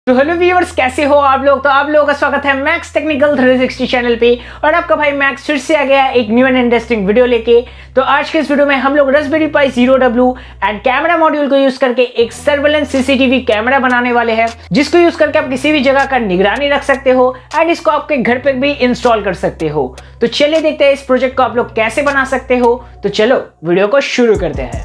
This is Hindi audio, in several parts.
तो हेलो व्यूअर्स, कैसे हो आप लोग। तो आप लोगों का स्वागत है मैक्स टेक्निकल 360 चैनल पे। और आपका भाई मैक्स फिर से आ गया एक न्यू एंड इंटरेस्टिंग वीडियो लेके। तो आज के इस वीडियो में हम लोग Raspberry pi Zero W and camera module को यूज करके एक सर्वेलेंस सीसीटीवी कैमरा बनाने वाले हैं, जिसको यूज करके आप किसी भी जगह का निगरानी रख सकते हो एंड इसको आपके घर पे भी इंस्टॉल कर सकते हो। तो चलिए देखते हैं इस प्रोजेक्ट को आप लोग कैसे बना सकते हो। तो चलो वीडियो को शुरू करते हैं।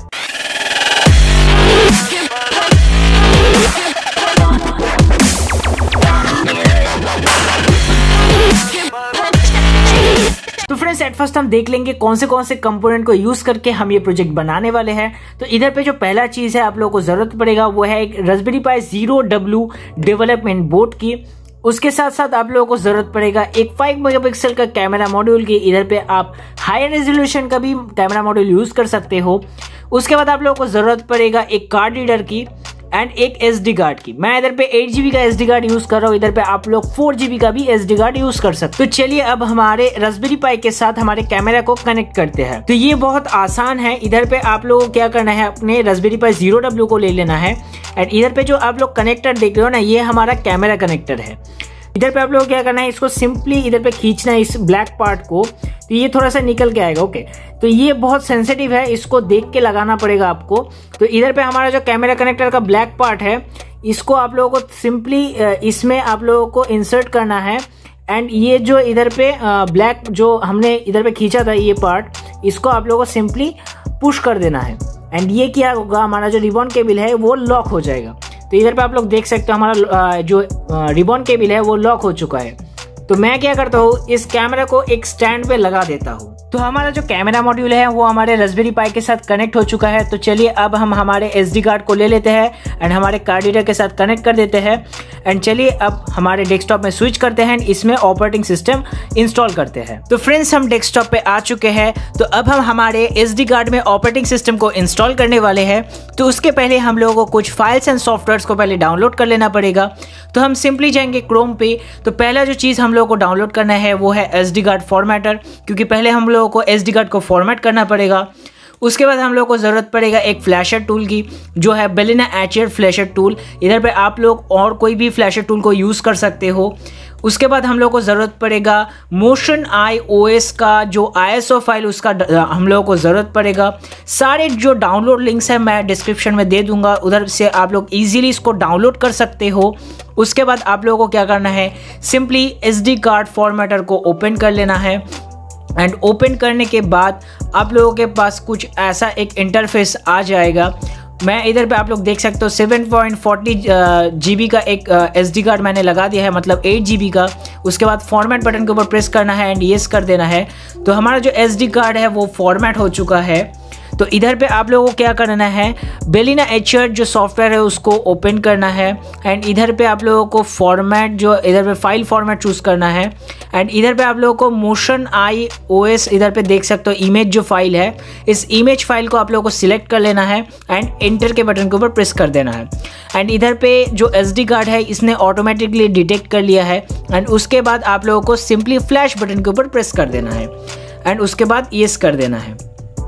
तो फ्रेंड्स, एट फर्स्ट हम देख लेंगे कौन से कंपोनेंट को यूज करके हम ये प्रोजेक्ट बनाने वाले हैं। तो इधर पे जो पहला चीज है आप लोगों को जरूरत पड़ेगा वो है एक रास्पबेरी पाई Zero W डेवलपमेंट बोर्ड की। उसके साथ साथ आप लोगों को जरूरत पड़ेगा एक 5 मेगापिक्सल का कैमरा मॉड्यूल की। इधर पे आप हाई रेजोल्यूशन का भी कैमरा मॉड्यूल यूज कर सकते हो। उसके बाद आप लोगों को जरूरत पड़ेगा एक कार्ड रीडर की एंड एक SD कार्ड की। मैं इधर पे 8 GB का SD कार्ड यूज कर रहा हूँ, इधर पे आप लोग 4 GB का भी SD कार्ड यूज कर सकते हो। तो चलिए अब हमारे रास्पबेरी पाई के साथ हमारे कैमरा को कनेक्ट करते हैं। तो ये बहुत आसान है। इधर पे आप लोगों को क्या करना है, अपने रास्पबेरी पाई Zero W को ले लेना है एंड इधर पे जो आप लोग कनेक्टर देख रहे हो ना, ये हमारा कैमरा कनेक्टर है। इधर पे आप लोग क्या करना है, इसको सिंपली इधर पे खींचना है इस ब्लैक पार्ट को, तो ये थोड़ा सा निकल के आएगा। ओके, तो ये बहुत सेंसिटिव है, इसको देख के लगाना पड़ेगा आपको। तो इधर पे हमारा जो कैमरा कनेक्टर का ब्लैक पार्ट है, इसको आप लोगों को सिंपली इसमें आप लोगों को इंसर्ट करना है एंड ये जो इधर पे ब्लैक जो हमने इधर पे खींचा था ये पार्ट, इसको आप लोगों को सिंपली पुश कर देना है एंड ये क्या होगा, हमारा जो रिबन केबल है वो लॉक हो जाएगा। तो इधर पे आप लोग देख सकते हो हमारा जो रिबन केबल है वो लॉक हो चुका है। तो मैं क्या करता हूँ, इस कैमरा को एक स्टैंड पे लगा देता हूँ। तो हमारा जो कैमरा मॉड्यूल है वो हमारे रास्पबेरी पाई के साथ कनेक्ट हो चुका है। तो चलिए अब हम हमारे SD कार्ड को ले लेते हैं एंड हमारे कार्ड रीडर के साथ कनेक्ट कर देते हैं एंड चलिए अब हमारे डेस्कटॉप में स्विच करते हैं, इसमें ऑपरेटिंग सिस्टम इंस्टॉल करते हैं। तो फ्रेंड्स, हम डेस्कटॉप पे आ चुके हैं। तो अब हम हमारे SD कार्ड में ऑपरेटिंग सिस्टम को इंस्टॉल करने वाले हैं। तो उसके पहले हम लोगों को कुछ फाइल्स एंड सॉफ्टवेयर्स को पहले डाउनलोड कर लेना पड़ेगा। तो हम सिंपली जाएंगे क्रोम पे। तो पहला जो चीज़ हम लोगों को डाउनलोड करना है वो है SD कार्ड फॉर्मेटर, क्योंकि पहले हम लोगों को SD कार्ड को फॉर्मेट करना पड़ेगा। उसके बाद हम लोग को ज़रूरत पड़ेगा एक फ्लैशर टूल की, जो है बेलिना एचर फ्लैशर टूल। इधर पे आप लोग और कोई भी फ्लैशर टूल को यूज़ कर सकते हो। उसके बाद हम लोग को ज़रूरत पड़ेगा मोशन आई OS का जो ISO फाइल, उसका हम लोगों को ज़रूरत पड़ेगा। सारे जो डाउनलोड लिंक्स हैं मैं डिस्क्रिप्शन में दे दूंगा, उधर से आप लोग इजीली इसको डाउनलोड कर सकते हो। उसके बाद आप लोगों को क्या करना है, सिंपली SD कार्ड फॉर्मेटर को ओपन कर लेना है एंड ओपन करने के बाद आप लोगों के पास कुछ ऐसा एक इंटरफेस आ जाएगा। मैं इधर पे आप लोग देख सकते हो 7.40 GB का एक SD कार्ड मैंने लगा दिया है, मतलब 8 GB का। उसके बाद फॉर्मेट बटन के ऊपर प्रेस करना है एंड येस कर देना है। तो हमारा जो SD कार्ड है वो फॉर्मेट हो चुका है। तो इधर पे आप लोगों को क्या करना है, बेलिना एचर जो सॉफ्टवेयर है उसको ओपन करना है एंड इधर पे आप लोगों को फॉर्मेट जो इधर पे फाइल फॉर्मेट चूज़ करना है एंड इधर पे आप लोगों को मोशन आई OS इधर पे देख सकते हो इमेज जो फाइल है, इस इमेज फाइल को आप लोगों को सिलेक्ट कर लेना है एंड एंटर के बटन के ऊपर प्रेस कर देना है। एंड इधर पे जो SD कार्ड है इसने ऑटोमेटिकली डिटेक्ट कर लिया है एंड उसके बाद आप लोगों को सिंपली फ्लैश बटन के ऊपर प्रेस कर देना है एंड उसके बाद येस कर देना है।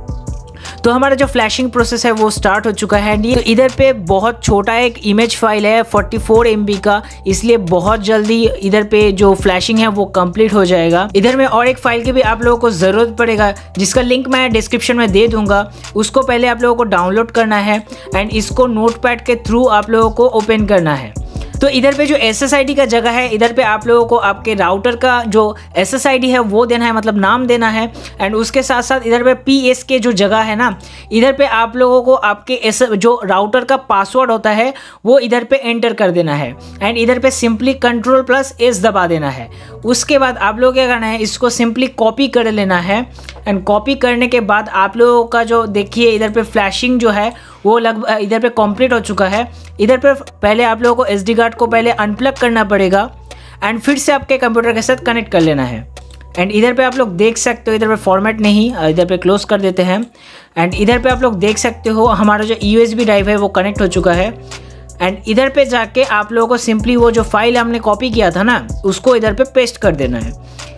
तो हमारा जो फ्लैशिंग प्रोसेस है वो स्टार्ट हो चुका है। तो इधर पे बहुत छोटा एक इमेज फाइल है 44 MB का, इसलिए बहुत जल्दी इधर पे जो फ्लैशिंग है वो कंप्लीट हो जाएगा। इधर में और एक फाइल की भी आप लोगों को ज़रूरत पड़ेगा, जिसका लिंक मैं डिस्क्रिप्शन में दे दूंगा। उसको पहले आप लोगों को डाउनलोड करना है एंड इसको नोटपैड के थ्रू आप लोगों को ओपन करना है। तो इधर पे जो SSID का जगह है, इधर पे आप लोगों को आपके राउटर का जो SSID है वो देना है, मतलब नाम देना है एंड उसके साथ साथ इधर पे PS के जो जगह है ना, इधर पे आप लोगों को आपके जो राउटर का पासवर्ड होता है वो इधर पे एंटर कर देना है एंड इधर पे सिंपली Ctrl+S दबा देना है। उसके बाद आप लोग क्या करना है, इसको सिंपली कॉपी कर लेना है एंड कॉपी करने के बाद आप लोगों का जो देखिए इधर पे फ्लैशिंग जो है वो लगभग इधर पे कंप्लीट हो चुका है। इधर पे पहले आप लोगों को SD कार्ड को पहले अनप्लग करना पड़ेगा एंड फिर से आपके कंप्यूटर के साथ कनेक्ट कर लेना है। एंड इधर पे आप लोग देख सकते हो, इधर पे फॉर्मेट नहीं, इधर पे क्लोज कर देते हैं एंड इधर पे आप लोग देख सकते हो हमारा जो USB ड्राइव है वो कनेक्ट हो चुका है। एंड इधर पे जाके आप लोगों को सिंपली वो जो फाइल हमने कॉपी किया था ना, उसको इधर पे पेस्ट कर देना है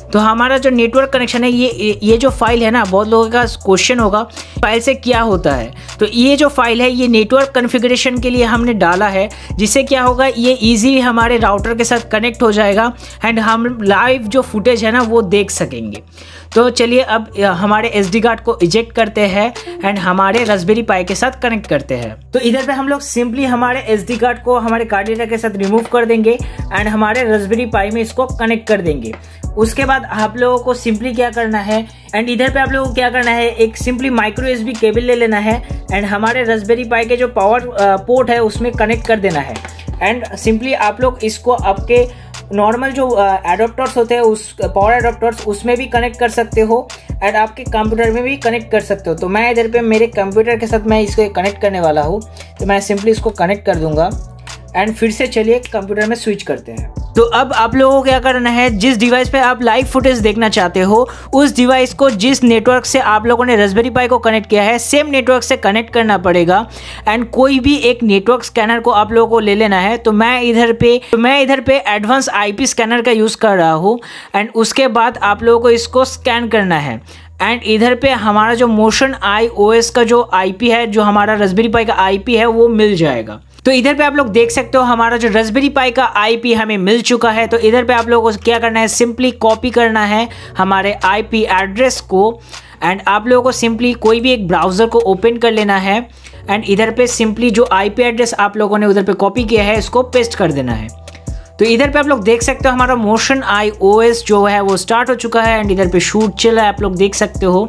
तो हमारा जो नेटवर्क कनेक्शन है, ये जो फाइल है ना, बहुत लोगों का क्वेश्चन होगा फाइल से क्या होता है। तो ये जो फाइल है ये नेटवर्क कॉन्फ़िगरेशन के लिए हमने डाला है, जिससे क्या होगा ये इजी हमारे राउटर के साथ कनेक्ट हो जाएगा एंड हम लाइव जो फुटेज है ना वो देख सकेंगे। तो चलिए अब हमारे SD कार्ड को इजेक्ट करते हैं एंड हमारे रास्पबेरी पाई के साथ कनेक्ट करते हैं। तो इधर पे हम लोग सिंपली हमारे SD कार्ड को हमारे कार्ड रीडर के साथ रिमूव कर देंगे एंड हमारे रास्पबेरी पाई में इसको कनेक्ट कर देंगे। उसके बाद आप लोगों को सिंपली क्या करना है, एंड इधर पे आप लोगों को क्या करना है, एक सिंपली माइक्रो USB केबल ले लेना है एंड हमारे रास्पबेरी पाई के जो पावर पोर्ट है उसमें कनेक्ट कर देना है। एंड सिंपली आप लोग इसको आपके नॉर्मल जो एडोप्टर्स होते हैं, उस पावर एडोप्टर्स उसमें भी कनेक्ट कर सकते हो एंड आपके कंप्यूटर में भी कनेक्ट कर सकते हो। तो मैं इधर पे मेरे कंप्यूटर के साथ मैं इसको कनेक्ट करने वाला हूँ, तो मैं सिंपली इसको कनेक्ट कर दूंगा एंड फिर से चलिए कंप्यूटर में स्विच करते हैं। तो अब आप लोगों को क्या करना है, जिस डिवाइस पे आप लाइव फुटेज देखना चाहते हो उस डिवाइस को जिस नेटवर्क से आप लोगों ने रास्पबेरी पाई को कनेक्ट किया है सेम नेटवर्क से कनेक्ट करना पड़ेगा एंड कोई भी एक नेटवर्क स्कैनर को आप लोगों को ले लेना है। तो मैं इधर पे एडवांस IP स्कैनर का यूज़ कर रहा हूँ एंड उसके बाद आप लोगों को इसको स्कैन करना है एंड इधर पे हमारा जो मोशन आई OS का जो IP है, जो हमारा रास्पबेरी पाई का IP है वो मिल जाएगा। तो इधर पे आप लोग देख सकते हो हमारा जो रास्पबेरी पाई का IP हमें मिल चुका है। तो इधर पे आप लोगों को क्या करना है, सिंपली कॉपी करना है हमारे IP एड्रेस को एंड आप लोगों को सिंपली कोई भी एक ब्राउज़र को ओपन कर लेना है एंड इधर पे सिंपली जो IP एड्रेस आप लोगों ने उधर पे कॉपी किया है इसको पेस्ट कर देना है। तो इधर पे आप लोग देख सकते हो हमारा मोशन आई OS जो है वो स्टार्ट हो चुका है एंड इधर पे शूट चल रहा है, आप लोग देख सकते हो।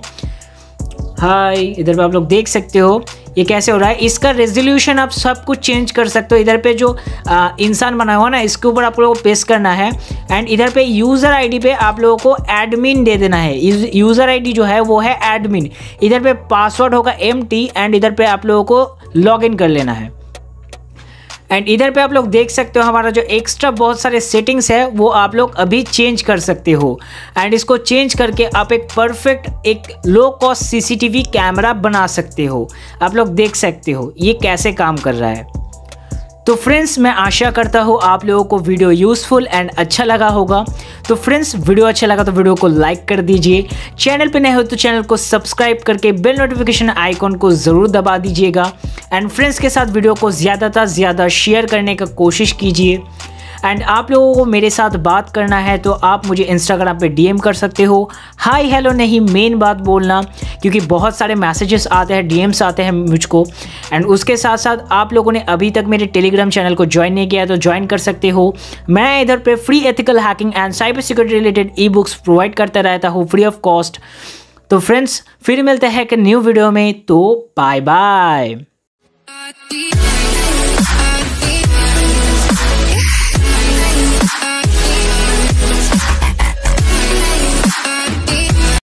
हाय, इधर पे आप लोग देख सकते हो ये कैसे हो रहा है। इसका रेजोल्यूशन आप सब कुछ चेंज कर सकते हो। इधर पे जो इंसान बना हुआ ना इसके ऊपर आप लोगों को पेस्ट करना है एंड इधर पे यूज़र ID पे आप लोगों को एडमिन दे देना है। यूज़र ID जो है वो है एडमिन। इधर पे पासवर्ड होगा empty एंड इधर पे आप लोगों को लॉग इन कर लेना है। एंड इधर पे आप लोग देख सकते हो हमारा जो एक्स्ट्रा बहुत सारे सेटिंग्स है वो आप लोग अभी चेंज कर सकते हो एंड इसको चेंज करके आप एक परफेक्ट एक लो कॉस्ट CCTV कैमरा बना सकते हो। आप लोग देख सकते हो ये कैसे काम कर रहा है। तो फ्रेंड्स मैं आशा करता हूँ आप लोगों को वीडियो यूज़फुल एंड अच्छा लगा होगा। तो फ्रेंड्स वीडियो अच्छा लगा तो वीडियो को लाइक कर दीजिए, चैनल पे नए हो तो चैनल को सब्सक्राइब करके बेल नोटिफिकेशन आइकॉन को ज़रूर दबा दीजिएगा एंड फ्रेंड्स के साथ वीडियो को ज़्यादा से ज़्यादा शेयर करने का कोशिश कीजिए। एंड आप लोगों को मेरे साथ बात करना है तो आप मुझे इंस्टाग्राम पे DM कर सकते हो। हाय हेलो नहीं, मेन बात बोलना, क्योंकि बहुत सारे मैसेजेस आते हैं, DMs आते हैं मुझको। एंड उसके साथ साथ आप लोगों ने अभी तक मेरे टेलीग्राम चैनल को ज्वाइन नहीं किया तो ज्वाइन कर सकते हो। मैं इधर पे free ethical hacking and cyber security related ebooks provide करता रहता हूँ फ्री ऑफ कॉस्ट। तो फ्रेंड्स फिर मिलते हैं एक न्यू वीडियो में, तो बाय बाय।